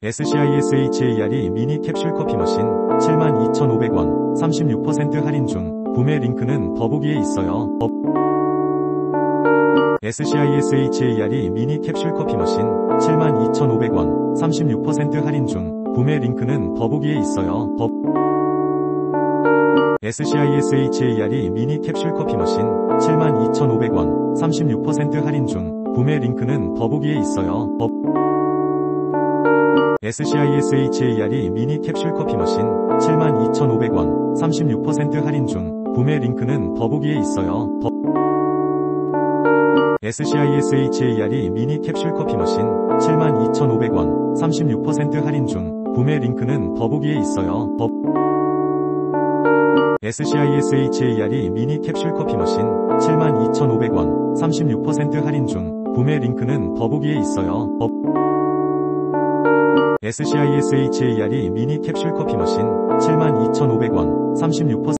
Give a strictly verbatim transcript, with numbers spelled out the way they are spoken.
에스씨아이에스에이치에이알이 미니 캡슐 커피 머신 칠만 이천오백 원 삼십육 퍼센트 할인 중. 구매 링크는 더보기에 있어요. 에스씨아이에스에이치에이알이 미니 캡슐 커피 머신 칠만 이천오백 원 삼십육 퍼센트 할인 중. 구매 링크는 더보기에 있어요. 에스씨아이에스에이치에이알이 미니 캡슐 커피 머신 칠만 이천오백 원 삼십육 퍼센트 할인 중. 구매 링크는 더보기에 있어요. 에스씨아이에스에이치에이알이 미니 캡슐 커피 머신 칠만 이천오백 원 삼십육 퍼센트 할인 중. 구매 링크는 더보기에 있어요. 에스씨아이에스에이치에이알이 미니 캡슐 커피 머신 칠만 이천오백 원 삼십육 퍼센트 할인 중. 구매 링크는 더보기에 있어요. 에스씨아이에스에이치에이알이 미니 캡슐 커피 머신 칠만 이천오백 원 삼십육 퍼센트 할인 중. 구매 링크는 더보기에 있어요. 에스씨아이에스에이치에이알이 미니 캡슐 커피 머신 칠만 이천오백 원 삼십육 퍼센트